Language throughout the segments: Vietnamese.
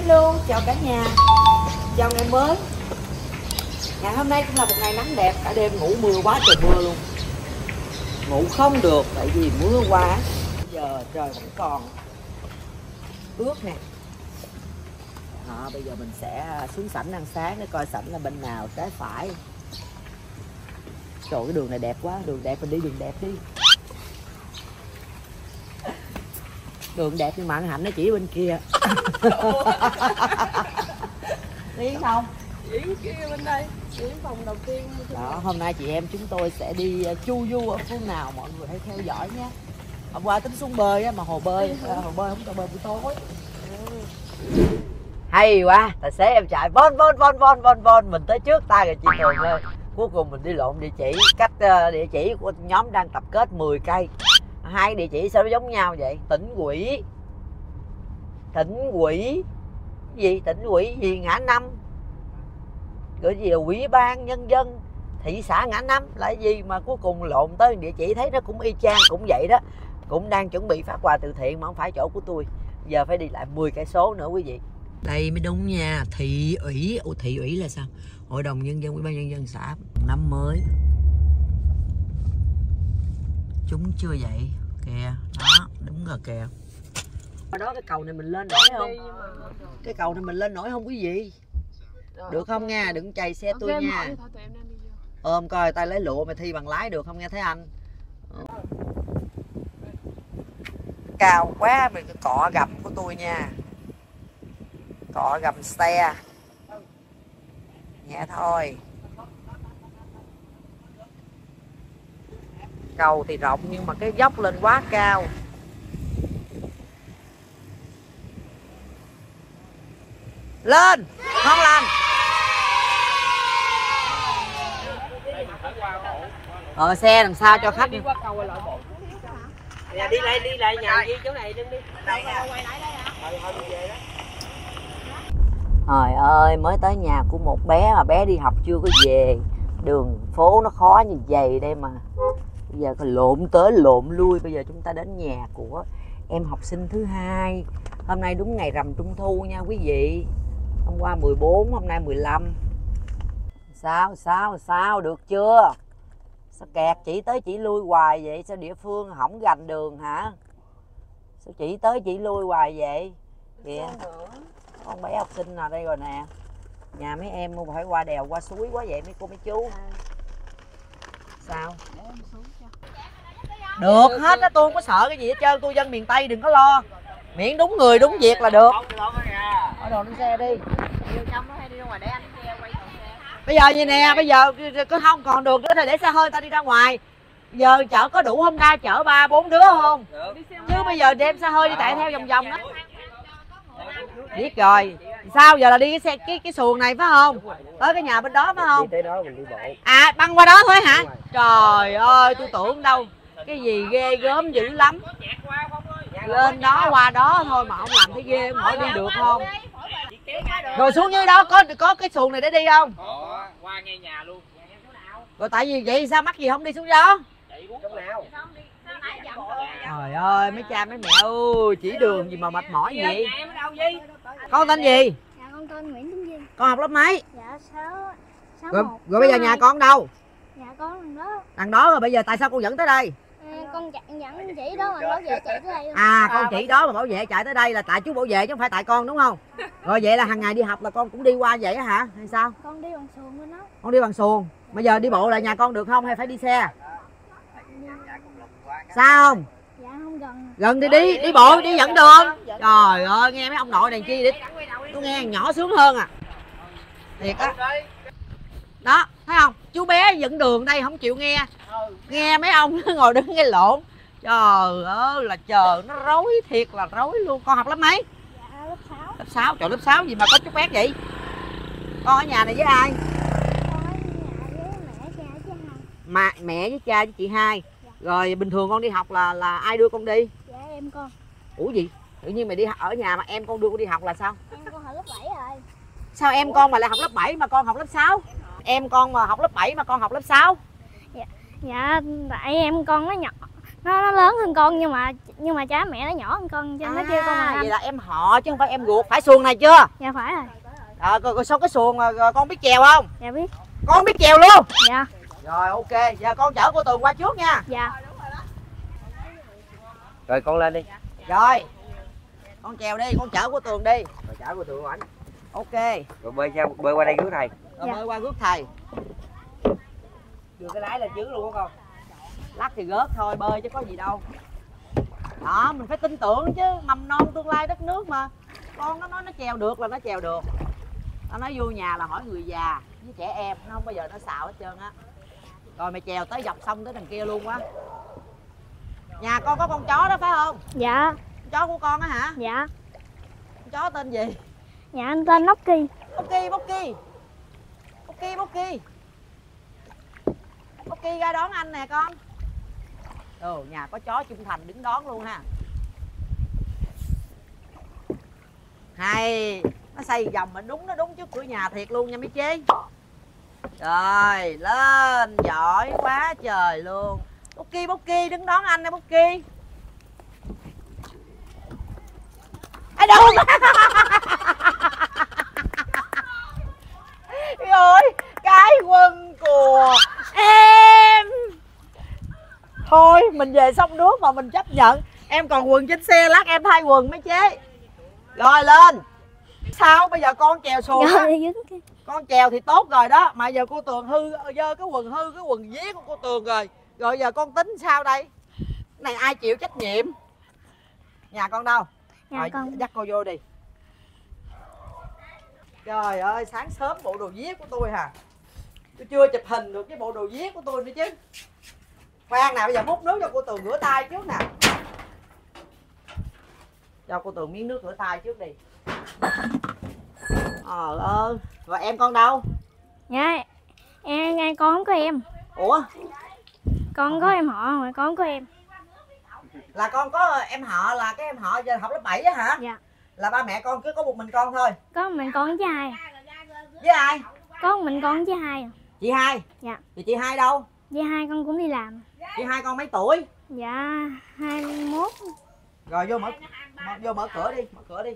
Hello, chào cả nhà. Chào ngày mới. Ngày hôm nay cũng là một ngày nắng đẹp. Cả đêm ngủ mưa quá trời mưa luôn. Ngủ không được tại vì mưa quá. Bây giờ trời vẫn còn ướt nè. Bây giờ mình sẽ xuống sảnh ăn sáng để coi sảnh là bên nào, trái phải. Trời, cái đường này đẹp quá, đường đẹp, mình đi đường đẹp đi. Đường đẹp nhưng mà anh Hạnh nó chỉ bên kia. Đi không? Chỉ kia bên đây, chỉ phòng đầu tiên. Đó, hôm nay chị em chúng tôi sẽ đi chu du ở phương nào mọi người hãy theo dõi nhé. Hôm qua tính xuống bơi á, mà hồ bơi không cho bơi buổi tối. Hay quá, tài xế em chạy von mình tới trước tay rồi chị Thường ơi. Cuối cùng mình đi lộn địa chỉ, cách địa chỉ của nhóm đang tập kết 10 cây. Hai địa chỉ sao nó giống nhau vậy? Tỉnh quỹ gì ngã năm, cái gì Ủy ban Nhân dân thị xã ngã năm là cái gì mà cuối cùng lộn tới địa chỉ thấy nó cũng y chang, cũng vậy đó. Cũng đang chuẩn bị phát quà từ thiện mà không phải chỗ của tôi. Giờ phải đi lại 10 cây số nữa quý vị. Đây mới đúng nha, thị ủy. Ủa, thị ủy là sao? Hội đồng Nhân dân, Ủy ban Nhân dân xã. Năm mới. Chúng chưa vậy kìa, đó đúng rồi kìa. Ở đó cái cầu này mình lên nổi không? Cái cầu này mình lên nổi không quý vị? Được không nha, đừng chạy xe tôi nha. Ôm coi tay lấy lụa mày thi bằng lái được không nghe thấy anh? Cao quá mình cái cọ gầm của tôi nha. Cọ gầm xe. Nhẹ thôi. Cầu thì rộng nhưng mà cái dốc lên quá cao. Lên, ngon lành. Xe làm sao cho khách. Đi lại nhà gì chỗ này đừng đi. Đây quay lại đây hả? Về đó. Trời ơi, mới tới nhà của một bé mà bé đi học chưa có về. Đường phố nó khó như vậy đây mà. Bây giờ lộn tới lộn lui. Bây giờ chúng ta đến nhà của em học sinh thứ hai. Hôm nay đúng ngày rằm Trung Thu nha quý vị. Hôm qua 14, hôm nay 15. Sao được chưa? Sao kẹt chỉ tới chỉ lui hoài vậy? Sao địa phương hỏng gành đường hả? Sao chỉ tới chỉ lui hoài vậy? Kìa, con bé học sinh nào đây rồi nè. Nhà mấy em phải qua đèo qua suối quá vậy mấy cô mấy chú. Sao? Được hết á, tôi không có sợ cái gì hết trơn. Tôi dân miền Tây đừng có lo. Miễn đúng người đúng việc là được. Ở đồ lên xe đi. Bây giờ vậy nè, bây giờ có không còn được nữa thì để xe hơi ta đi ra ngoài. Giờ chở có đủ không ta, chở 3-4 đứa không? Chứ bây giờ đem xe hơi đi chạy theo vòng vòng đó. Biết rồi. Sao giờ là đi cái xe cái xuồng này phải không? Tới cái nhà bên đó phải không? À, băng qua đó thôi hả? Trời ơi, tôi tưởng đâu cái gì ghê gớm dữ lắm. Lên đó qua đó thôi mà không làm thấy ghê, hỏi đi được không? Rồi xuống dưới đó có cái xuồng này để đi không? Qua ngay nhà luôn. Rồi tại vì vậy sao mắc gì không đi xuống đó? Trời ơi, mấy cha mấy mẹ ơi, chỉ đường gì mà mệt mỏi vậy? Con tên gì? Dạ con tên Nguyễn Tuấn Vinh. Con học lớp mấy? Dạ 6 Rồi bây giờ nhà con đâu? Dạ con đằng đó. Đằng đó rồi bây giờ tại sao con dẫn tới đây? Con dẫn chỉ đó mà bảo vệ chạy tới đây. À, con chỉ đó mà bảo vệ chạy tới đây là tại chú bảo vệ chứ không phải tại con đúng không? Rồi vậy là hàng ngày đi học là con cũng đi qua vậy hả? Hay sao? Con đi bằng xuồng bên đó. Con đi bằng xuồng. Bây giờ đi bộ lại nhà con được không hay phải đi xe? Sao không? Dạ không gần. Gần thì đi bộ đi dẫn đường. Trời ơi, nghe mấy ông nội này chi đi. Tôi nghe nhỏ sướng hơn à. Thiệt á. Đó, thấy không? Chú bé dẫn đường đây không chịu nghe. Nghe mấy ông ngồi đứng nghe lộn. Trời ơi là trời, nó rối thiệt là rối luôn. Con học lớp mấy? Dạ lớp 6. Lớp 6, trời lớp 6 gì mà có chút bé vậy? Con ở nhà này với ai? Con ở nhà với mẹ, cha với hai. Mà mẹ với cha với chị hai. Rồi bình thường con đi học là ai đưa con đi? Dạ em con. Ủa gì? Tự nhiên mày đi ở nhà mà em con đưa con đi học là sao? Em con học lớp 7 rồi. Sao em con mà lại học lớp 7 mà con học lớp 6? Em con mà học lớp 7 mà con học lớp 6? Dạ tại em con nó nhỏ, Nó lớn hơn con nhưng mà cha mẹ nó nhỏ hơn con cho nó kêu con là vậy là em họ chứ không phải em ruột. Phải xuồng này chưa? Dạ phải rồi. Rồi sao cái xuồng rồi con biết chèo không? Dạ biết. Con biết chèo luôn. Dạ. Rồi ok, giờ con chở cô Tường qua trước nha. Dạ. Rồi con lên đi. Rồi. Con chèo đi, con chở cô Tường đi. Rồi chở cô Tường ảnh. Ok. Rồi bơi qua đây cứu thầy. Rồi Dạ. bơi qua rước thầy. Đưa cái lái lên chứ luôn con. Lắc thì rớt thôi, bơi chứ có gì đâu. Đó, mình phải tin tưởng chứ, mầm non tương lai đất nước mà. Con nó nói nó chèo được là nó chèo được. Nó nói vô nhà là hỏi người già với trẻ em, nó không bao giờ nó xạo hết trơn á. Rồi mày chèo tới dọc sông tới đằng kia luôn quá. Nhà con có con chó đó phải không? Dạ. Con chó của con á hả? Dạ. Con chó tên gì? Dạ anh tên Noki. Boki, Boki. Boki, Boki. Boki ra đón anh nè con. Ồ, nhà có chó trung thành đứng đón luôn ha. Hay, nó xây vòng mà đúng, nó đúng trước cửa nhà thiệt luôn nha mấy chí. Rồi, lên, giỏi quá trời luôn. Boki, Boki, đứng đón anh nè Boki. Ai đâu? Rồi, cái quân của em. Thôi, mình về sông nước mà mình chấp nhận. Em còn quần trên xe, lát em thay quần mấy chế. Rồi lên. Sao bây giờ con chèo xuồng á? Con chèo thì tốt rồi đó. Mà giờ cô Tường hư cái quần vía của cô Tường rồi. Rồi giờ con tính sao đây? Này ai chịu trách nhiệm? Nhà con đâu? Nhà Rồi, con. dắt cô vô đi. Trời ơi, sáng sớm bộ đồ vía của tôi hả? Tôi chưa chụp hình được cái bộ đồ vía của tôi nữa chứ. Khoan nào, bây giờ múc nước cho cô Tường rửa tay trước nè. Cho cô Tường miếng nước rửa tay trước đi. Ơi, rồi em con đâu? Dạ. Em con không có em. Ủa? Con có em họ mà con không có em. Là con có em họ, là cái em họ giờ học lớp 7 á hả? Dạ. Là ba mẹ con cứ có một mình con thôi? Có mình con với hai. Với ai? Có mình con với hai. Chị hai? Dạ. Thì chị hai đâu? Với hai con cũng đi làm. Chị hai con mấy tuổi? Dạ 21. Rồi vô mở cửa đi, mở cửa đi.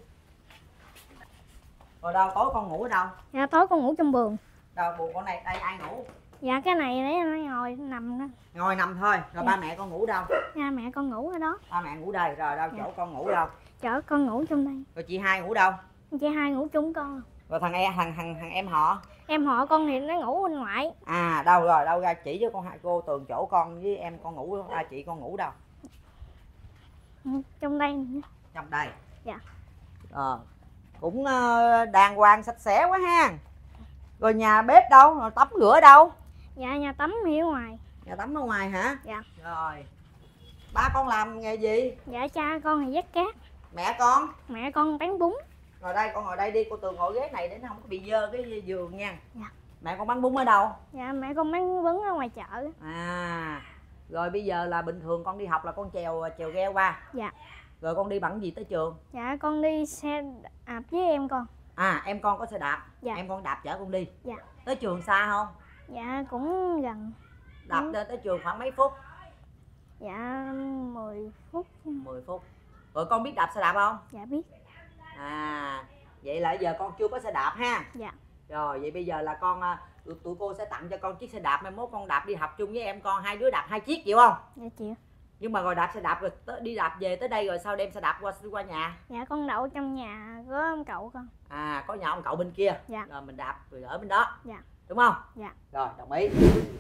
Rồi đâu, tối con ngủ ở đâu? Dạ tối con ngủ trong vườn. Đâu, buồn con này, đây ai ngủ? Dạ cái này đấy nó ngồi nằm đó. Ngồi nằm thôi, rồi Dạ. ba mẹ con ngủ đâu? Dạ mẹ con ngủ ở đó. Ba mẹ ngủ đây, rồi đâu Dạ. chỗ con ngủ đâu? Chở con ngủ trong đây. Rồi chị hai ngủ đâu? Chị hai ngủ chung con. Rồi thằng em họ? Em họ con thì nó ngủ bên ngoại. À đâu rồi, đâu ra chỉ cho con hai cô Tường chỗ con với em con ngủ, chị con ngủ đâu? Trong đây. Trong đây. Dạ. Cũng đàng hoàng sạch sẽ quá ha. Rồi nhà bếp đâu, rồi tắm rửa đâu? Dạ nhà tắm thì ở ngoài. Nhà tắm ở ngoài hả? Dạ. Rồi ba con làm nghề gì? Dạ cha con thì vắt cát. Mẹ con? Mẹ con bán bún. Rồi đây, con ngồi đây đi, cô Tường ngồi ghế này để nó không có bị dơ cái giường nha. Dạ. Mẹ con bán bún ở đâu? Dạ mẹ con bán bún ở ngoài chợ. À, rồi bây giờ là bình thường con đi học là con chèo ghe qua. Dạ. Rồi con đi bằng gì tới trường? Dạ con đi xe đạp với em con. À, em con có xe đạp. Dạ. Em con đạp chở con đi. Dạ. Tới trường xa không? Dạ cũng gần. Đạp lên tới trường khoảng mấy phút? Dạ 10 phút. 10 phút. Rồi con biết đạp xe đạp không? Dạ biết. À, vậy là giờ con chưa có xe đạp ha. Dạ. Rồi vậy bây giờ là con tụi cô sẽ tặng cho con chiếc xe đạp, mai mốt con đạp đi học chung với em con, hai đứa đạp 2 chiếc chịu không? Dạ chịu. Nhưng mà rồi đạp xe đạp rồi đi đạp về tới đây rồi sao đem xe đạp qua nhà? Dạ con đậu trong nhà có ông cậu con. À, có nhà ông cậu bên kia. Dạ. Rồi mình đạp rồi ở bên đó. Dạ. Đúng không? Dạ. Rồi đồng ý.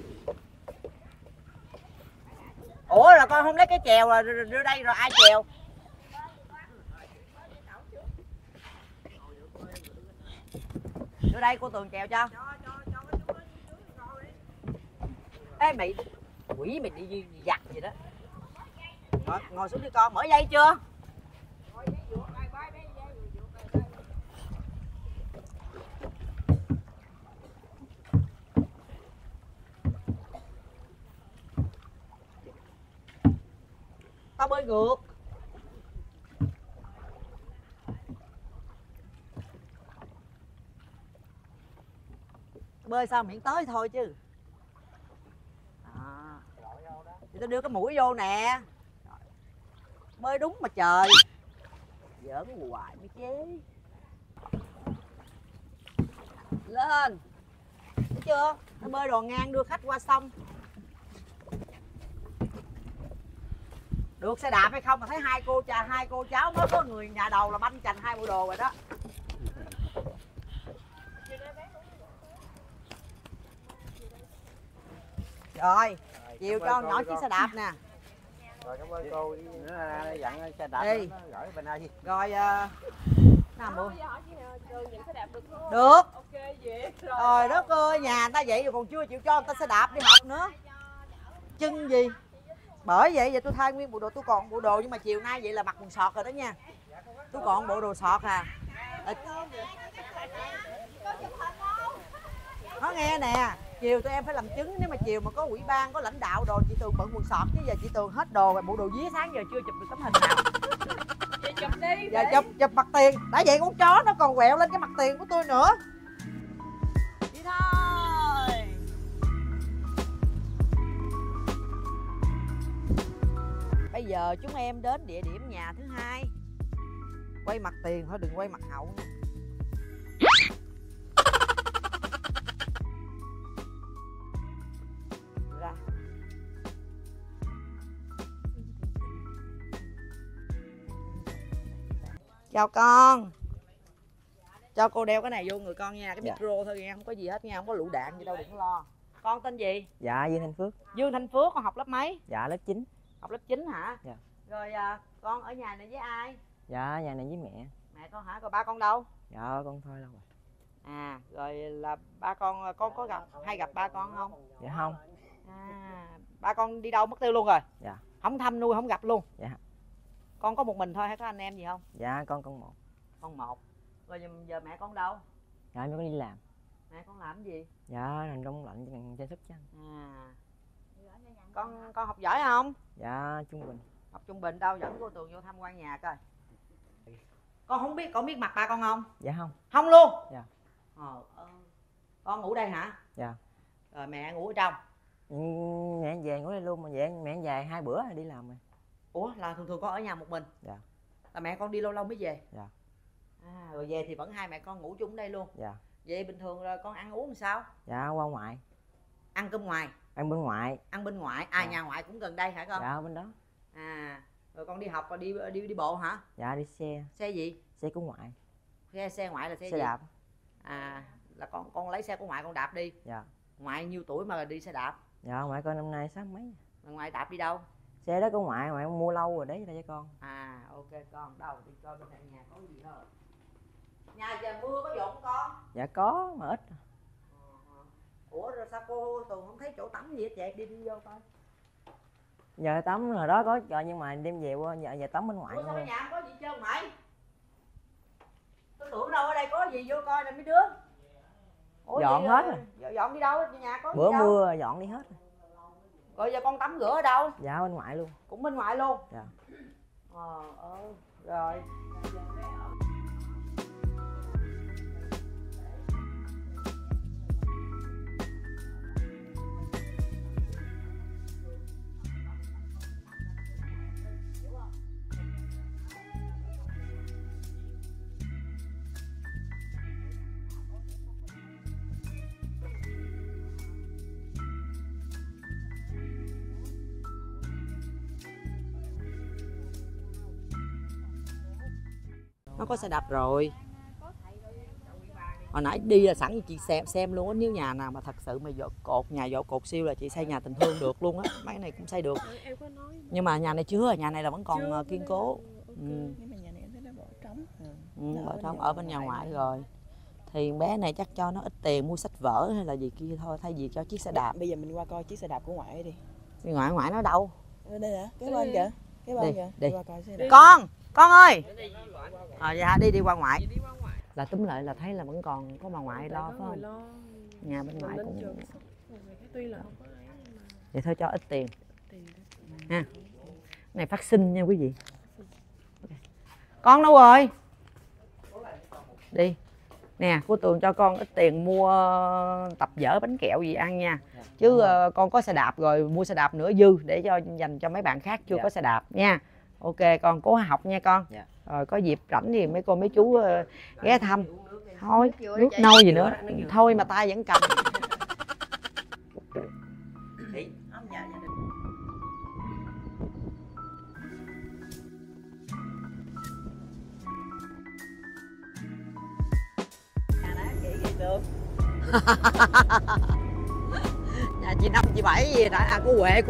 Ủa là con không lấy cái chèo rồi đưa đây rồi ai chèo? Đưa đây cô Tường chèo cho. Ê mày, quỷ mày đi giặt gì đó. Ngồi xuống đi con, mở dây chưa? Tao bơi ngược. Bơi sao miễn tới thôi chứ. Thì tao đưa cái mũi vô nè. bơi đúng mà trời. Giỡn hoài mới chế. Lên. Thấy chưa? Nó bơi đồ ngang đưa khách qua sông. Được xe đạp hay không mà thấy hai cô cháu mới có người nhà đầu là banh chành hai bộ đồ rồi đó. Rồi, chiều cho nhỏ chiếc xe đạp nè. Rồi cảm ơn cô nữa dặn xe đạp Đi. nó gửi bên đây. Rồi nào mua. Được. Trời đất ơi, nhà người ta vậy rồi còn chưa chịu cho người ta xe đạp đi học nữa. Chân gì? Bởi vậy tôi thay nguyên bộ đồ, tôi còn bộ đồ nhưng mà chiều nay vậy là mặc quần sọt rồi đó nha. Tôi còn bộ đồ sọt à. Nó nghe nè, chiều tụi em phải làm chứng, nếu mà chiều mà có ủy ban, có lãnh đạo đồ chị Tường bận quần sọt chứ giờ chị Tường hết đồ rồi, bộ đồ vía sáng giờ chưa chụp được tấm hình nào. Vậy chụp đi. Giờ chụp mặt tiền, đã vậy con chó nó còn quẹo lên cái mặt tiền của tôi nữa. Đi thôi. Bây giờ chúng em đến địa điểm nhà thứ hai. Quay mặt tiền thôi, đừng quay mặt hậu nha. Ra. Chào con. Cho cô đeo cái này vô người con nha, cái micro thôi nha, không có gì hết nha, không có lựu đạn gì đâu, đừng có lo. Con tên gì? Dạ Dương Thanh Phước. Dương Thanh Phước, con học lớp mấy? Dạ lớp 9. Học lớp 9 hả? Dạ. Rồi con ở nhà này với ai? Dạ nhà này với mẹ. Mẹ con hả? Rồi ba con đâu? Dạ con thôi lâu rồi. À, rồi là ba con có hay gặp ba con không? Dạ không. À, ba con đi đâu mất tiêu luôn rồi? Dạ. Không thăm nuôi, không gặp luôn? Dạ. Con có một mình thôi hay có anh em gì không? Dạ con một. Con một. Rồi giờ mẹ con đâu? Dạ mẹ con đi làm. Mẹ con làm cái gì? Dạ làm đông lạnh cho ngành sản xuất chanh. À. Con học giỏi không? Dạ trung bình. Học trung bình đâu, dẫn cô Tường vô tham quan nhà coi. Con biết mặt ba con không? Dạ không. Không luôn? Dạ. Con ngủ đây hả? Dạ. Rồi mẹ ngủ ở trong? Mẹ về ngủ đây luôn mà về mẹ về 2 bữa rồi đi làm rồi. Ủa là thường con ở nhà một mình? Dạ. Là mẹ con đi lâu lâu mới về? Dạ. À, rồi về thì vẫn hai mẹ con ngủ chung đây luôn? Dạ. Vậy bình thường rồi con ăn uống làm sao? Dạ qua ngoại. Ăn cơm ngoài? Ăn bên ngoại. Ăn bên ngoại. À dạ. Nhà ngoại cũng gần đây hả con? Dạ bên đó. À, rồi con đi học và đi bộ hả? Dạ đi xe. Xe gì? Xe của ngoại. Xe ngoại là xe xe gì? đạp. À, là con lấy xe của ngoại con đạp đi? Dạ. Ngoại nhiêu tuổi mà đi xe đạp? Dạ ngoại con năm nay 60 mấy. Mà ngoại đạp đi đâu? Xe đó của ngoại mua lâu rồi đấy cho con. À ok con, đâu đi coi bên này nhà có gì thôi. Nhà giờ mưa có dột không con? Dạ có mà ít. Ủa rồi sao cô Tường không thấy chỗ tắm gì hết vậy? Đi vô coi. Giờ tắm hồi đó có trời nhưng mà đêm về qua giờ tắm bên ngoại. Ủa sao thôi. ở nhà không có gì trơn mày? Tôi tưởng đâu ở đây có gì vô coi nè mấy đứa. Ủa dọn hết rồi. Dọn đi đâu? Nhà có bữa gì đâu? mưa dọn đi hết. Rồi giờ con tắm rửa ở đâu? Dạ bên ngoại luôn. Cũng bên ngoại luôn? Dạ. Rồi. Nó có xe đạp rồi. Hồi nãy đi là sẵn chị xem luôn á, nếu nhà nào mà thật sự mà nhà dỗ cột siêu là chị xây nhà tình thương được luôn á, mấy cái này cũng xây được. Nhưng mà nhà này chưa, nhà này là vẫn còn kiên cố. Bỏ trống ở bên nhà ngoại rồi. Thì bé này chắc cho nó ít tiền mua sách vở hay là gì kia thôi, thay vì cho chiếc xe đạp. Bây giờ mình qua coi chiếc xe đạp của ngoại đi. Ngoại nó đâu? Đây hả? Cái bên kìa. Cái bên kìa. Đi. Qua coi xe đạp. Con ơi. Dạ đi qua ngoại. Là túm lại là thấy là vẫn còn có bà ngoại lo phải không? Nhà bên ngoại cũng tuy là không có ấy mà vậy thôi cho ít tiền ha. Này phát sinh nha quý vị. Con đâu rồi? Đi nè, cô Tường cho con ít tiền mua tập dở bánh kẹo gì ăn nha. Chứ con có xe đạp rồi, mua xe đạp nữa dư để cho dành cho mấy bạn khác chưa có xe đạp nha. Ok con cố học nha con. Dạ. Rồi có dịp rảnh thì mấy cô mấy chú ghé thăm. Thôi nước nôi gì nữa. Thôi mà tay vẫn cầm. Nhà chị Năm chị Bảy gì đã cô Huệ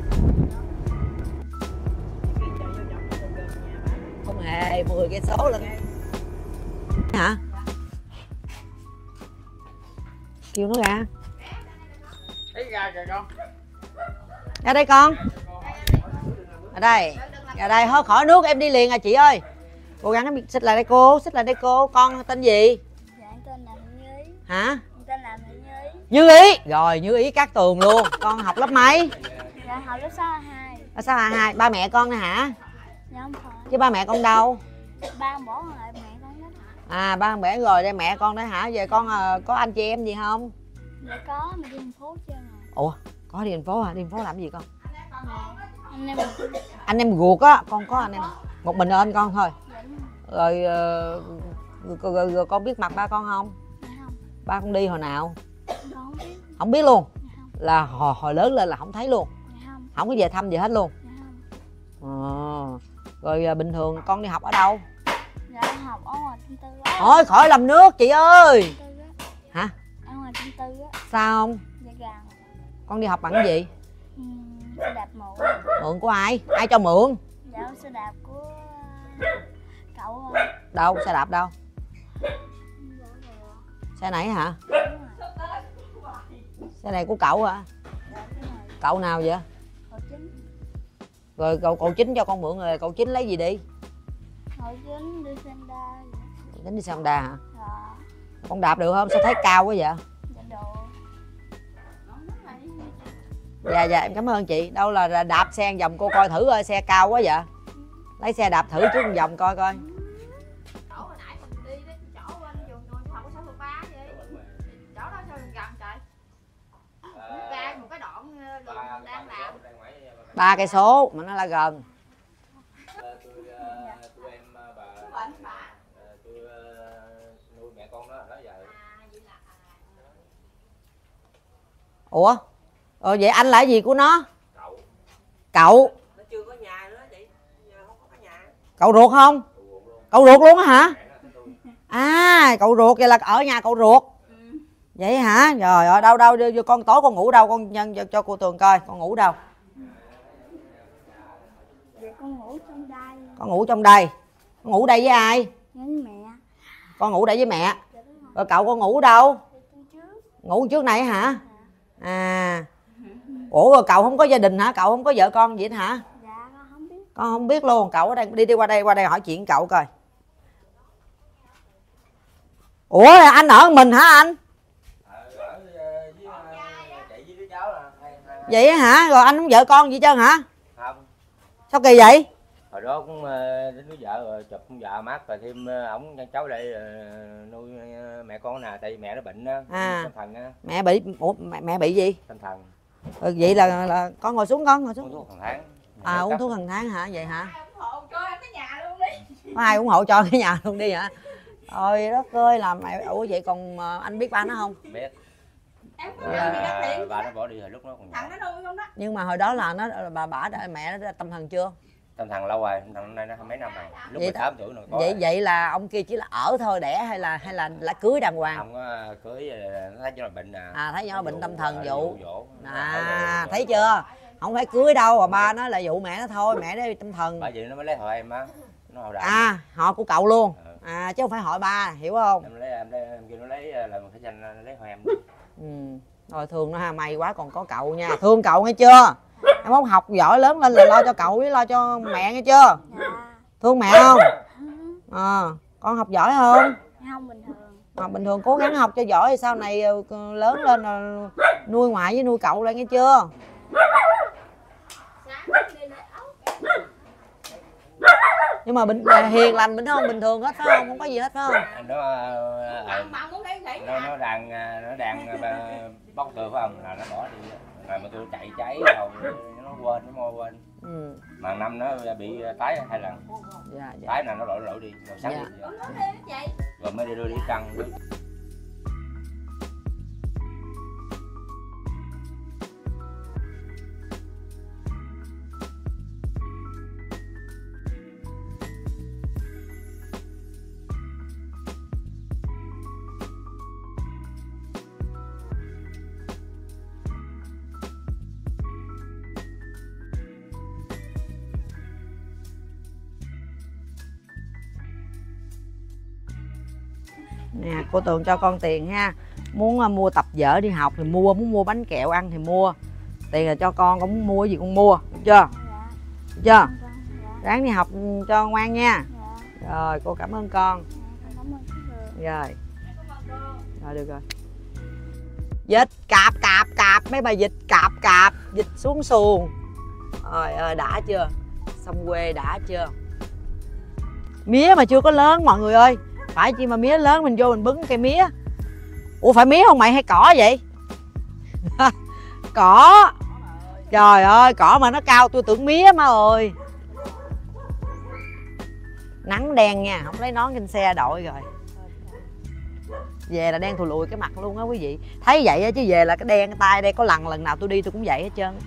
không hề 10 cây số lần hả? Kêu nó ra. Ra đây con. Ra đây thôi khỏi nước em đi liền à chị ơi. Cố gắng xích lại đây cô, con tên gì? Dạ em tên là Như Ý. Hả? Em tên là Như Ý. Như Ý. Rồi Như Ý Cát Tường luôn. Con học lớp mấy? Dạ học lớp 6A2. Lớp 6A2. Ba mẹ con nè hả? Dạ không phải. Chứ ba mẹ con đâu? Ba bỏ rồi mẹ con đó. À ba bẻ rồi đây mẹ con đấy hả? Về con có anh chị em gì không? Dạ có mà đi thành phố chưa rồi. Ủa có đi thành phố hả? Đi thành phố làm gì con? Anh em Anh em ruột á, con có anh em một mình anh con thôi. dạ đúng rồi. Rồi con biết mặt ba con không? Dạ không. Ba con đi hồi nào? Con không biết. Không biết luôn. Dạ không. Là hồi lớn lên là không thấy luôn. Dạ không. Không có về thăm gì hết luôn. Dạ không. Rồi bình thường con đi học ở đâu? Dạ em học ở ngoài trung tư á. Thôi khỏi làm nước chị ơi. Trung tư á. Hả? Ở ngoài trung tư á. Sao không? Dạ gần. Con đi học bằng cái gì? Xe đạp mượn. Mượn của ai? Ai cho mượn? Dạ xe đạp của cậu không? Đâu? Xe đạp đâu? Dạ rồi. Xe này hả? Đúng rồi. Xe này của cậu hả? Dạ đúng rồi. Cậu nào vậy? Cậu Chính. Rồi cậu Chính cho con mượn rồi cậu Chính lấy gì đi? Cậu Chính đi xe đa. Cậu Chính đi xe Honda hả? Dạ. Con đạp được không? Sao thấy cao quá vậy? Dạ đồ. Dạ em cảm ơn chị. Đâu là đạp xe vòng cô coi thử coi xe cao quá vậy. Lấy xe đạp thử trước một vòng coi coi. Chỗ hồi nãy mình đi đó, chỗ bên trường học của 6/3 vậy. Chỗ đó sao gần trời? Ra một cái đoạn đường đang làm. 3 cây số mà nó là gần. Tụi em tôi nuôi mẹ con đó giờ. Ủa? Rồi vậy anh là cái gì của nó? Cậu. Cậu? Nó chưa có nhà nữa chị. Giờ không có nhà. Cậu ruột không? Cậu ruột luôn á hả? À cậu ruột vậy là ở nhà cậu ruột. Vậy hả? Rồi ở đâu vô con tối con ngủ đâu con nhân cho cô Tường coi con ngủ đâu? Dạ con ngủ trong đây. Con ngủ trong đây. Con ngủ đây với ai? Với mẹ. Con ngủ đây với mẹ. Dạ đúng rồi. Rồi cậu con ngủ đâu? Đi trong trước. Ngủ trước này hả? À. Ủa rồi cậu không có gia đình hả? Cậu không có vợ con gì hết hả? Dạ con không biết. Con không biết luôn. Cậu ở đây đi qua đây hỏi chuyện cậu coi. Ủa anh ở mình hả anh? Ở với chị với đứa cháu là Vậy hả? Rồi anh không vợ con gì trơn hả? không. Sao kỳ vậy? Hồi đó cũng đến đứa vợ rồi chụp con vợ mát rồi thêm ổng cháu đây nuôi mẹ con nè, tại vì mẹ nó bệnh á, tâm thần á. Mẹ bị mẹ bị gì? Tâm thần. Ừ, vậy là con ngồi xuống con ngồi xuống. Uống thuốc hàng tháng. À uống thuốc hàng tháng hả? Vậy hả? Hộ cho em cái nhà luôn đi. Có ai ủng hộ cho cái nhà luôn đi hả? Ôi đất ơi làm mẹ. Ủa vậy còn anh biết ba nó không? Biết. Em có làm gì đó thiện. Bà nó bỏ đi hồi lúc nó còn Thằng nhỏ. nó nuôi không đó. Nhưng mà hồi đó là nó bà mẹ nó tâm thần chưa? Tâm thần lâu rồi, tâm thần nay nó mấy năm rồi. Lúc Vậy 18 tuổi rồi có. Vậy là ông kia chỉ là ở thôi đẻ hay là cưới đàng hoàng? Không có cưới nó thấy cho nó bệnh nè. À thấy nó bệnh tâm thần dụ. Dỗ. À thấy chưa? Không phải cưới đâu mà ba nó là dụ mẹ nó thôi, mẹ nó bị tâm thần. Bởi vậy nó mới lấy họ em á. Nó họ đàn. À họ của cậu luôn. À chứ không phải hỏi ba, hiểu không? Em kêu nó lấy là mình phải dành nó lấy họ em. Ừ. Rồi thương nó ha, may quá còn có cậu nha. Thương cậu nghe chưa? Em muốn học giỏi lớn lên là lo cho cậu với lo cho mẹ nghe chưa? Dạ. Thương mẹ không? Con học giỏi không? Không bình thường. Mà bình thường cố gắng học cho giỏi thì sau này lớn lên rồi nuôi ngoại với nuôi cậu lại nghe chưa? Nhưng mà hiền lành bình không? Bình thường hết phải không? Không có gì hết phải không? Mà muốn đi nghỉ. Nó đàn bóc tường phải không? Là nó bỏ đi. Rồi mà tôi chạy cháy rồi nó quên, nó mò quên. Mà năm nó bị tái 2 lần. Dạ. Tái là nó lỗi đi, rồi sáng đi. Rồi mới đưa đi căng. Nè, cô Tường cho con tiền ha. Muốn mua tập vở đi học thì mua, muốn mua bánh kẹo ăn thì mua. Tiền là cho con muốn mua cái gì con mua, được chưa? Được chưa? Ráng đi học cho ngoan nha. Rồi, cô cảm ơn con. Rồi. Rồi, được rồi. Dịch, cạp, mấy bà dịch, cạp, dịch xuống xuồng. Rồi ơi, đã chưa? Xong quê đã chưa? Mía mà chưa có lớn mọi người ơi. Phải chi mà mía lớn mình vô mình bứng cây mía. Ủa phải mía không mày hay cỏ vậy? Cỏ. Trời ơi, cỏ mà nó cao tôi tưởng mía má ơi. Nắng đen nha, không lấy nón trên xe đội rồi. Về là đen thù lùi cái mặt luôn á quý vị. Thấy vậy á chứ về là cái đen cái tay đây, có lần nào tôi đi tôi cũng vậy hết trơn.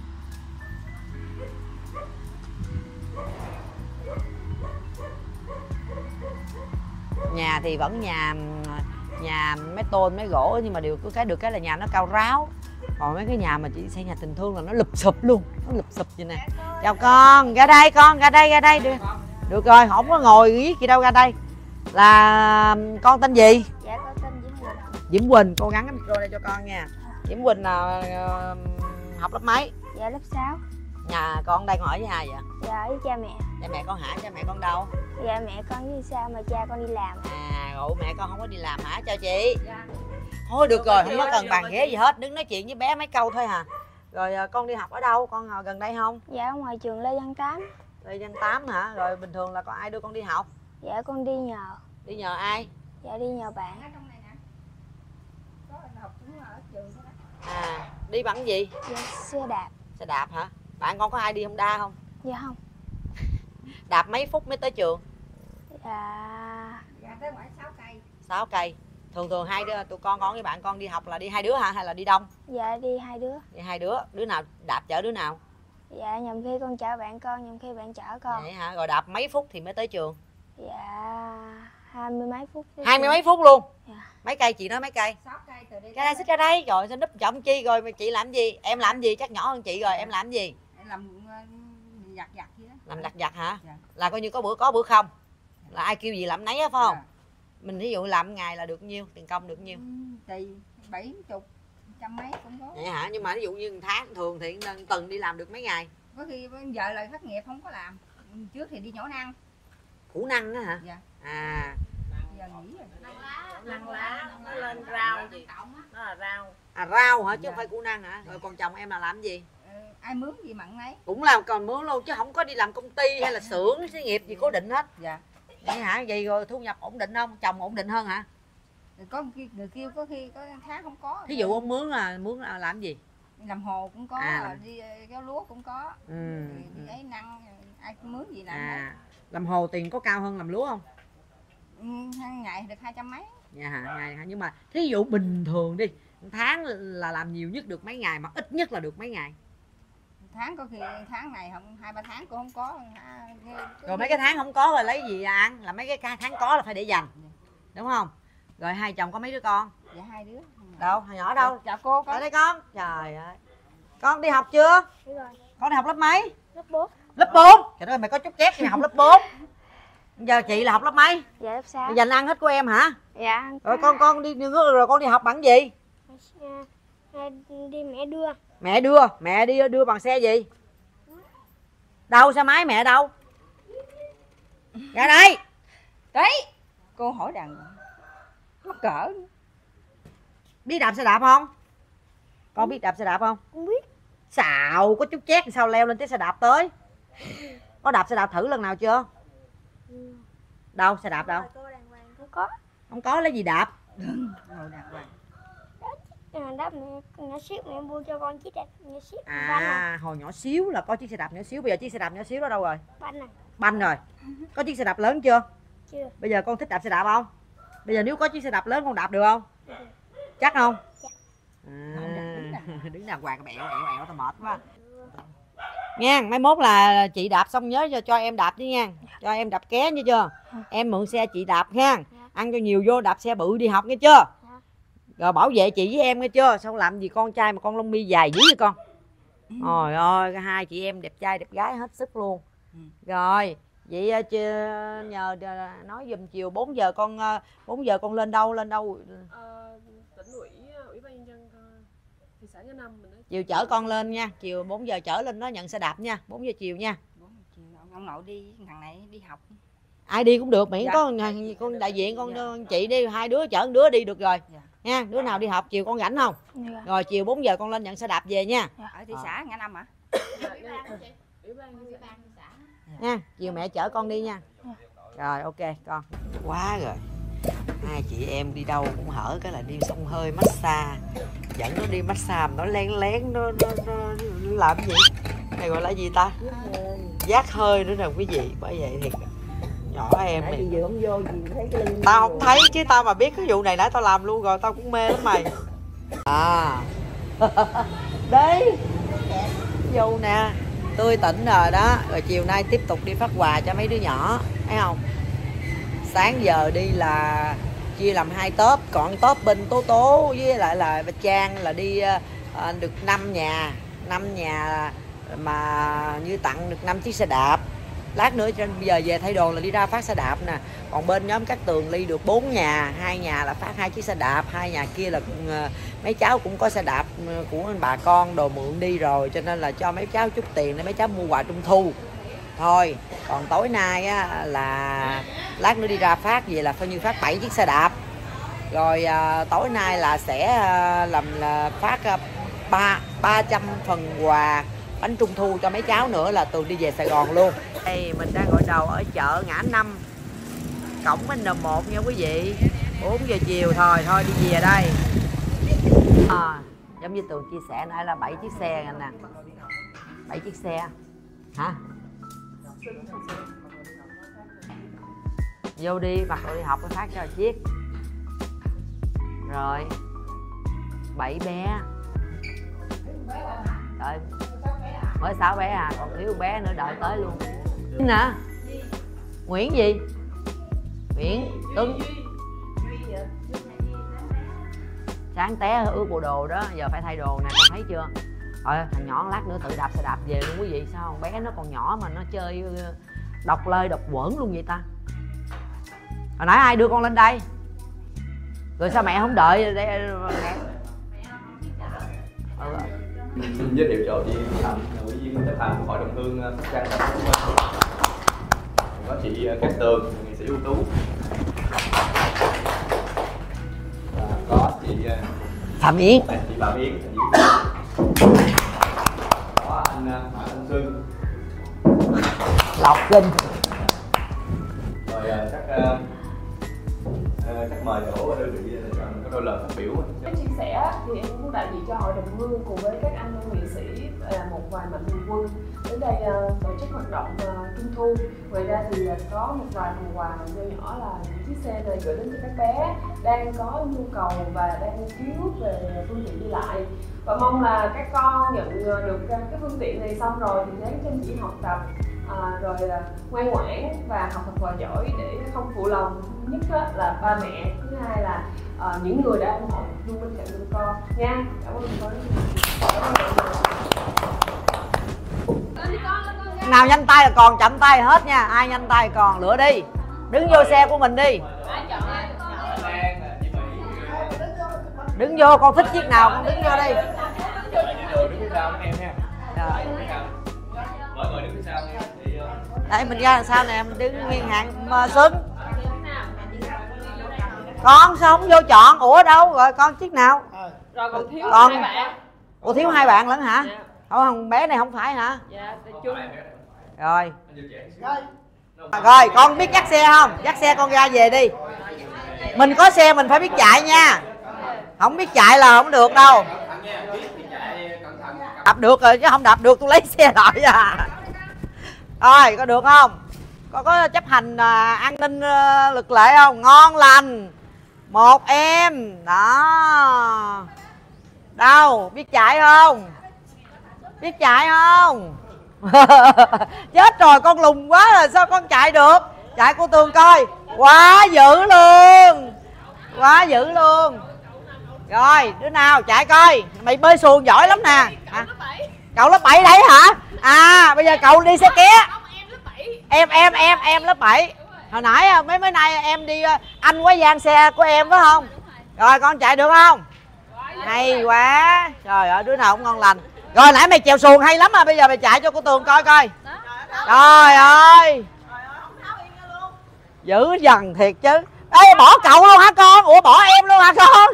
Nhà thì vẫn nhà mái tôn mái gỗ, nhưng mà được cái là nhà nó cao ráo. Còn mấy cái nhà mà chị xây nhà tình thương là nó lụp xụp luôn, nó lụp xụp vậy nè. Chào con, ra đây con, ra đây được rồi, không có ngồi riết gì đâu, ra đây. Là con tên gì? Dạ con tên Diễm Quỳnh. Diễm Quỳnh, cô gắn cái micro này cho con nha. Diễm Quỳnh là học lớp mấy? Dạ lớp 6. Nhà con đây còn ở với ai vậy? Dạ với cha mẹ. Cha mẹ con hả? Cha mẹ con đâu? Dạ mẹ con với sao mà cha con đi làm. À, ủa mẹ con không có đi làm hả? Chào chị. Thôi được rồi, không có cần bàn ghế gì hết, đứng nói chuyện với bé mấy câu thôi hả? Rồi con đi học ở đâu? Con gần đây không? Dạ ở ngoài trường Lê Văn Tám. Lê Văn Tám hả? Rồi bình thường là có ai đưa con đi học? Dạ con đi nhờ. Đi nhờ ai? Dạ đi nhờ bạn. À, đi bằng gì? Dạ xe đạp. Xe đạp hả? Bạn con có ai đi Honda không? Dạ không. Đạp mấy phút mới tới trường? Dạ tới ngoài 6 cây. 6 cây. Thường hai đứa tụi con với bạn con đi học là đi 2 đứa hả hay là đi đông? Dạ đi 2 đứa. Đi 2 đứa, đứa nào đạp chở đứa nào? Dạ nhầm khi con chở bạn con, nhầm khi bạn chở con. Vậy hả? Rồi đạp mấy phút thì mới tới trường? Dạ 20 mấy phút. 20 mấy phút luôn? Dạ. Mấy cây chị nói mấy cây? 6 cây từ đây. Ra đây, xích ra đây. Rồi sao núp trọng chi rồi mà chị làm gì? Em làm gì? Chắc nhỏ hơn chị rồi, em làm gì? Làm giặt gì đó. Làm giặt hả? Dạ. Là coi như có bữa không? Là ai kêu gì làm nấy á phải không? Dạ. Mình ví dụ làm ngày là được nhiêu? Tiền công được nhiêu? Tùy 70, trăm mấy cũng có. Vậy hả? Nhưng mà ví dụ như tháng thường thì tuần đi làm được mấy ngày? Có khi giờ là thất nghiệp không có làm. Trước thì đi nhổ năng. Củ năng á hả? Dạ. À. Giờ nghỉ rồi. Năng lá nó lên rau gì? Nó là rau. À rau hả chứ Dạ. không phải củ năng hả? Rồi còn chồng em là làm gì? Ai mướn gì mặn nấy. Cũng làm còn mướn luôn chứ không có đi làm công ty hay là xưởng xí nghiệp gì cố định hết. Dạ. Vậy hả? Vậy rồi thu nhập ổn định không? Chồng ổn định hơn hả? Có người kêu có khi có tháng không có. Thí dụ ông mướn là làm gì? Làm hồ cũng có, À. đi kéo lúa cũng có. Đi ấy năng ai mướn gì làm. À, làm hồ tiền có cao hơn làm lúa không? Hàng ngày được 200 mấy. Dạ hả? Ngày hả? Nhưng mà thí dụ bình thường đi, tháng là làm nhiều nhất được mấy ngày mà ít nhất là được mấy ngày? Tháng có khi tháng này không 2-3 tháng cũng không có. Rồi mấy cái tháng không có rồi lấy gì ăn? Là mấy cái tháng có là phải để dành. Đúng không? Rồi hai chồng có mấy đứa con? Dạ 2 đứa. Đâu? Hồi nhỏ đâu? Chào cô Ở con. đây con. Trời ơi. Con đi học chưa? Đúng rồi. Con đi học lớp mấy? Lớp 4. Lớp 4. Trời ơi mày có chút chép thì học lớp 4. Giờ chị là học lớp mấy? Dạ lớp 6. Mày dành ăn hết của em hả? Dạ. Rồi con đi rồi con đi học bằng gì? Đi mẹ đưa. Mẹ đưa bằng xe gì? Đâu xe máy mẹ đâu? Ra đây. Đấy. Cô hỏi đàn mắc cỡ. Biết đạp xe đạp không? Con biết đạp xe đạp không? Không biết. Xạo, có chút chét sao leo lên chiếc xe đạp tới? Có đạp xe đạp thử lần nào chưa? Đâu xe đạp đâu? Không có. Không có lấy gì đạp? Ngồi đàng hoàng. Đáp mẹ nhỏ xíu mẹ mua cho con chiếc đạp nhỏ xíu. Hồi nhỏ xíu là có chiếc xe đạp nhỏ xíu. Bây giờ chiếc xe đạp nhỏ xíu đó đâu rồi? Banh này. Banh rồi. Có chiếc xe đạp lớn chưa? Chưa. Bây giờ con thích đạp xe đạp không? Bây giờ nếu có chiếc xe đạp lớn con đạp được không? Chắc không? Chắc. Đứng đàng hoàng bẹo tao mệt quá. Nha, mai mốt là chị đạp xong nhớ cho em đạp chứ nha. Cho em đạp ké nha chưa? Em mượn xe chị đạp nha. Ăn cho nhiều vô, đạp xe bự đi học nghe chưa? Rồi bảo vệ chị với em nghe chưa? Sao làm gì con trai mà con lông mi dài dữ vậy con? Trời ơi, hai chị em đẹp trai đẹp gái hết sức luôn. Rồi, vậy nhờ nói giùm chiều 4 giờ con lên đâu? Tỉnh ủy ban nhân dân thị xã Gia Lâm mình đó. Chiều chở con lên nha, chiều 4 giờ chở lên đó nhận xe đạp nha, 4 giờ chiều nha. 4 giờ chiều ông nội đi, thằng này đi học. Ai đi cũng được, miễn có con đại diện con chị đi, hai đứa chở một đứa đi được rồi. Nha, đứa nào đi học chiều con rảnh không? Rồi chiều 4 giờ con lên nhận xe đạp về nha. Ở thị xã Nga Năm hả? Nha, chiều mẹ chở con đi nha. Rồi ok con. Quá rồi. Hai chị em đi đâu cũng hở cái là đi xông hơi massage. Dẫn nó đi massage nó lén nó làm gì? Này gọi là gì ta? Giác hơi nữa nè quý vị. Bởi vậy thì nhỏ em này. Tao không thấy chứ tao mà biết cái vụ này nãy tao làm luôn rồi, tao cũng mê lắm mày. Đấy. Vô nè. Tươi tỉnh rồi đó. Rồi chiều nay tiếp tục đi phát quà cho mấy đứa nhỏ, thấy không? Sáng giờ đi là chia làm 2 tốp, còn tốp bên Tố với lại là Bạch Trang là đi được 5 nhà mà như tặng được 5 chiếc xe đạp. Lát nữa bây giờ về thay đồ là đi ra phát xe đạp nè. Còn bên nhóm Cát Tường Ly được 4 nhà, 2 nhà là phát 2 chiếc xe đạp, 2 nhà kia là mấy cháu cũng có xe đạp của bà con đồ mượn đi rồi, cho nên là cho mấy cháu chút tiền để mấy cháu mua quà trung thu thôi. Còn tối nay á, là lát nữa đi ra phát về là coi như phát 7 chiếc xe đạp. Rồi tối nay là sẽ là phát 300 phần quà bánh trung thu cho mấy cháu nữa là Tường đi về Sài Gòn luôn. Đây mình đang gọi đầu ở chợ ngã 5 cổng N1 nha quý vị. 4 giờ chiều thôi đi về đây. Giống như Tường chia sẻ nãy là 7 chiếc xe nè. 7 chiếc xe hả? Vô đi, mặc đồ đi học cái phát cho chiếc. Rồi 7 bé. Đợi mới 6 bé à, còn thiếu bé nữa đợi tới luôn nè. Nguyễn gì? Nguyễn Tuấn. Sáng té ướt bộ đồ đó, giờ phải thay đồ nè, con thấy chưa? Rồi thằng nhỏ lát nữa tự đạp xe đạp về luôn quý vị. Sao con bé nó còn nhỏ mà nó chơi độc lơi độc quẩn luôn vậy ta? Hồi nãy ai đưa con lên đây? Rồi sao mẹ không đợi để mẹ? Xin giới thiệu cho chị Thành, ủy viên chấp hành hội đồng hương Sóc Trăng. Có chị Cát Tường, nghệ sĩ ưu tú. Và có chị Phạm Yến. Chị Phạm Yến. Có anh Hoàng Anh Xuân. Lộc Kinh. Rồi chắc mời đổ đơn vị có đôi lời phát biểu. Em chia sẻ thì em muốn đại diện cho hội đồng hương cùng với các anh nghệ sĩ là một vài mạnh thường quân đến đây tổ chức hoạt động trung thu. Ngoài ra thì có một vài phần quà nho nhỏ là những chiếc xe này gửi đến cho các bé đang có nhu cầu và đang thiếu về phương tiện đi lại, và mong là các con nhận được cái phương tiện này xong rồi thì ráng chăm chỉ học tập, rồi ngoan ngoãn và học thật là giỏi để không phụ lòng. Nhất là ba mẹ, thứ hai là những người đã ủng hộ luôn bên cạnh tụi con nha. Cảm ơn tụi con. Nào nhanh tay là còn, chậm tay hết nha. Ai nhanh tay còn lựa đi, đứng vô xe của mình đi. Đứng vô, con thích chiếc nào con đứng vô đi. Đây mình ra làm sao nè, mình đứng nguyên hàng. Xuân con sao không vô chọn? Ủa đâu rồi con, chiếc nào? Rồi còn thiếu con 2 bạn. Ủa thiếu 2 bạn lẫn hả? Dạ. Không, bé này không phải hả? Dạ, chung. Rồi con biết dắt xe không? Dắt xe con ra về đi. Mình có xe mình phải biết chạy nha. Không biết chạy là không được đâu. Đạp được rồi chứ không đạp được tôi lấy xe lại à. Rồi có được không? Có chấp hành an ninh luật lệ không? Ngon lành. Một em. Đó. Đâu? Biết chạy không? Biết chạy không? Chết rồi, con lùn quá rồi sao con chạy được? Chạy cô Tường coi. Quá dữ luôn. Quá dữ luôn. Rồi đứa nào chạy coi. Mày bơi xuồng giỏi lắm nè. Cậu lớp 7 đấy hả? À bây giờ cậu đi xe ké. Em lớp 7. Hồi nãy mấy nay em đi anh quá gian xe của em phải không? Rồi con chạy được không? Hay quá. Trời ơi đứa nào cũng ngon lành. Rồi nãy mày chèo xuồng hay lắm à. Bây giờ mày chạy cho cô Tường coi coi. Trời ơi. Dữ dằn thiệt chứ. Ê bỏ cậu luôn hả con? Ủa bỏ em luôn hả con?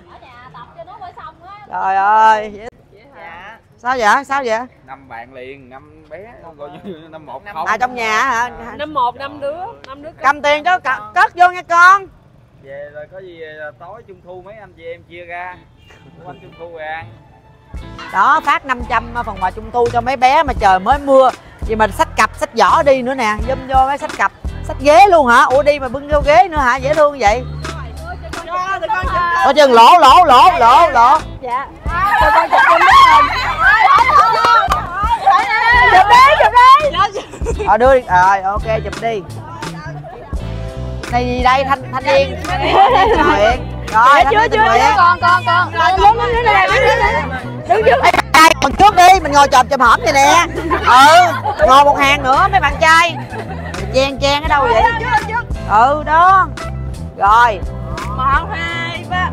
Trời ơi. Dạ. Sao vậy? Sao vậy? 5 bạn liền, 5 bé, coi như năm 1 không. À trong nhà hả? Năm 1 5 đứa. Cầm tiền cho cất vô nha con. Về rồi có gì tối trung thu mấy anh chị em chia ra. Quanh trung thu về ăn. Đó phát 500 phần quà trung thu cho mấy bé mà trời mới mưa. Vì mình xách cặp, xách giỏ đi nữa nè, zoom vô mấy xách cặp, xách ghế luôn hả? Ủa đi mà bưng vô ghế nữa hả? Dễ thương vậy. Có chừng lỗ. Dạ. Chụp đi. Đưa đi. Rồi ok chụp đi. Này gì đây? Thanh niên. Nguyện. Rồi thanh niên tình nguyện. Con. Đứng trước đây. Mình trước đi, mình ngồi chụp hổm vậy nè. Ngồi một hàng nữa mấy bạn trai. Chen ở đâu vậy? Đó. Rồi. 1 2 3.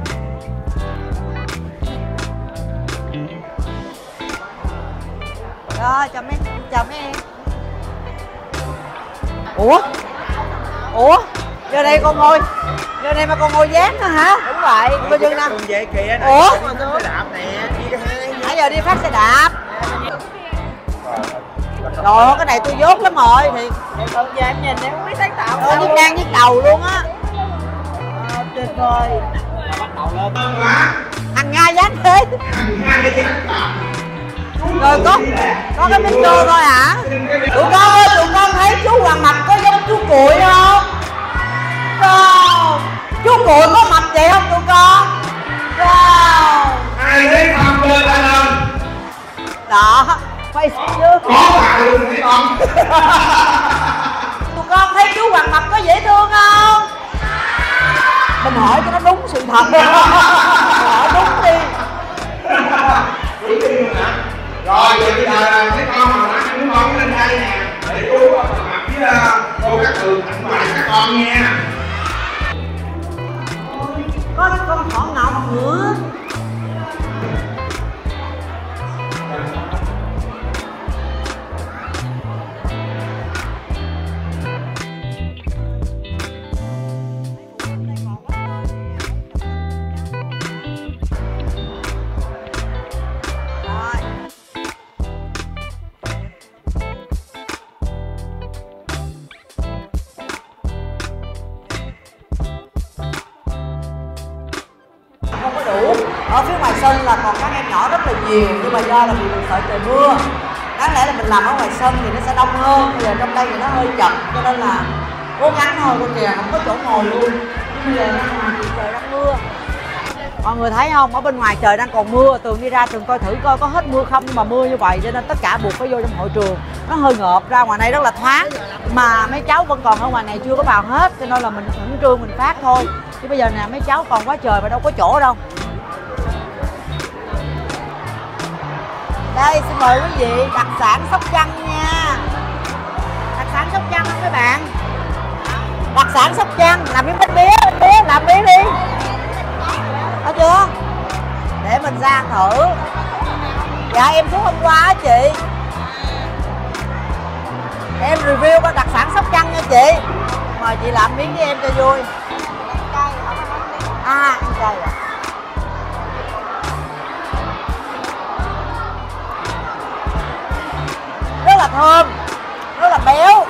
Rồi chào mấy em. Ủa giờ đây con ngồi. Giờ này mà con ngồi dán nữa hả? Đúng vậy. Coi chừng nè. Về kìa. Ủa? Xe đạp nè, chia ra hai. Nãy giờ đi phát xe đạp. Rồi cái này tôi dốt lắm rồi thì Giờ em nhìn em không biết sáng tạo. nhức ngang nhức đầu luôn á. Tuyệt vời. Bắt đầu lên. Thằng Nga dán thế. Rồi có cái picture thôi hả? Tụi con thấy chú Hoàng Mập có giống chú Cuội không? Không. Chú Cuội có mập vậy không tụi con? Không. Ai lấy tham lên ta lên. Đó, Facebook Có bà luôn thấy con. tụi con thấy chú Hoàng Mập có dễ thương không? Mình hỏi cho nó đúng sự thật. Hỏi đúng đi. Đúng đi luôn hả? Rồi bây giờ thấy con mà nói chúng con lên đây nè. Để chú Mặt với cô các Tường tặng quà các con nha. Có cái con thỏ ngọc nữa. Không có đủ. Ở phía ngoài sân là còn các em nhỏ rất là nhiều, nhưng mà do là vì mình sợ trời mưa, đáng lẽ là mình làm ở ngoài sân thì nó sẽ đông hơn. Bây giờ trong đây thì nó hơi chật cho nên là cố gắng thôi con kìa, không có chỗ ngồi luôn. Bây giờ ra ngoài thì trời đang mưa. Mọi người thấy không, ở bên ngoài trời đang còn mưa. Tường đi ra Tường coi thử coi có hết mưa không, nhưng mà mưa như vậy cho nên tất cả buộc phải vô trong hội trường. Nó hơi ngợp, ra ngoài này rất là thoáng, mà mấy cháu vẫn còn ở ngoài này chưa có vào hết, cho nên là mình khẩn trương mình phát thôi. Chứ bây giờ nè mấy cháu còn quá trời mà đâu có chỗ đâu. Đây xin mời quý vị, đặc sản Sóc Trăng nha. Đặc sản Sóc Trăng không mấy bạn? Đặc sản Sóc Trăng, làm miếng bánh bía, làm miếng đi. Thấy chưa? Để mình ra ăn thử. Dạ em xuống hôm qua á chị. Em review có đặc sản Sóc Trăng nha chị. Mời chị làm miếng với em cho vui. À ăn cay à. Rất là thơm, rất là béo,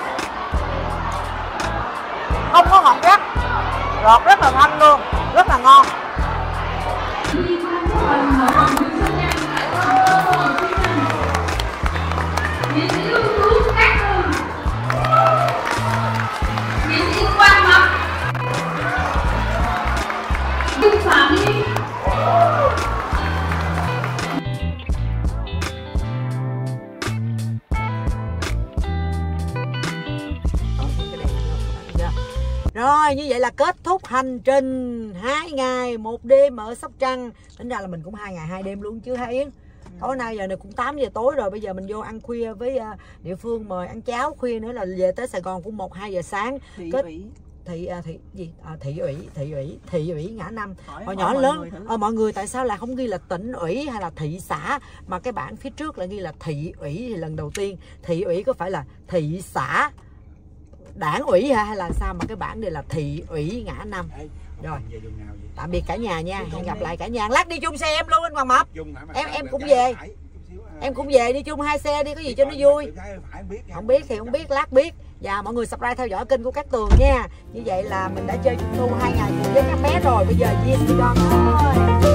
không có ngọt gắt, ngọt rất là thanh luôn, rất là ngon. Đức Phạm Nhi. Rồi như vậy là kết thúc hành trình 2 ngày 1 đêm ở Sóc Trăng. Tính ra là mình cũng 2 ngày 2 đêm luôn chứ hả Yến? Tối nay giờ này cũng 8 giờ tối rồi, bây giờ mình vô ăn khuya với địa phương, mời ăn cháo khuya nữa là về tới Sài Gòn cũng 1-2 giờ sáng. Thị ủy ngã năm. Hồi nhỏ lớn mọi người tại sao lại không ghi là tỉnh ủy hay là thị xã mà cái bảng phía trước là ghi là thị ủy? Thì lần đầu tiên thị ủy có phải là thị xã đảng ủy hay là sao mà cái bảng này là thị ủy ngã năm? Rồi tạm biệt cả nhà nha, hẹn gặp lại cả nhà. Lát đi chung xe em luôn anh Hoàng Mập. Em cũng về, em cũng về đi chung 2 xe đi, có gì cho nó vui. Không biết thì không biết, lát biết. Và mọi người subscribe theo dõi kênh của Cát Tường nha. Như vậy là mình đã chơi Trung Thu 2 ngày cùng với các bé rồi, bây giờ Diêm đi con thôi.